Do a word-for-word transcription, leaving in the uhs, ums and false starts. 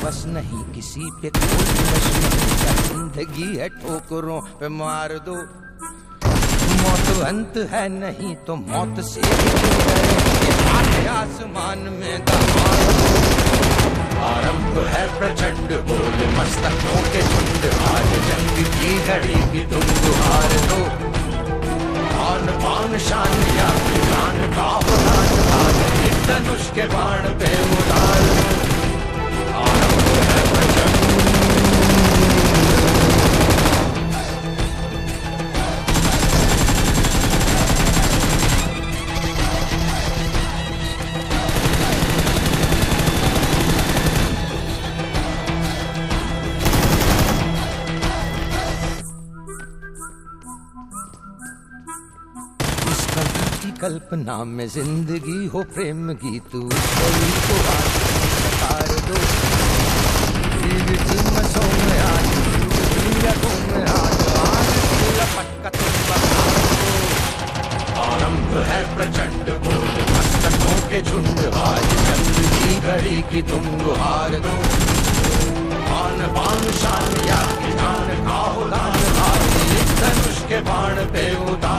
बस नहीं किसी पे कोई बस नहीं, क्या जिंदगी है ठोकरों पे मार दो। मौत अंत है नहीं तो मौत से भी आसमान में दमार दो। आरंभ है प्रचंड बोल मस्तकों के झुंड, आज जंग की घड़ी की तुम गुहार दो। आन पान शान या जान का उड़ान, आज एक धनुष के बाण पे उतार दो। आरंभ है प्रचंड कल्पना में जिंदगी हो प्रेम गीत, कोई को आकार दो। मसों में आज में आज आज लपट का तुम बता दो। आरंभ है प्रचंड बोल मस्तकों के झुंड, आज जंग की घड़ी की तुम गुहार दो। आन बान शान या जान का उड़ान, आज धनुष के बाण पे उतार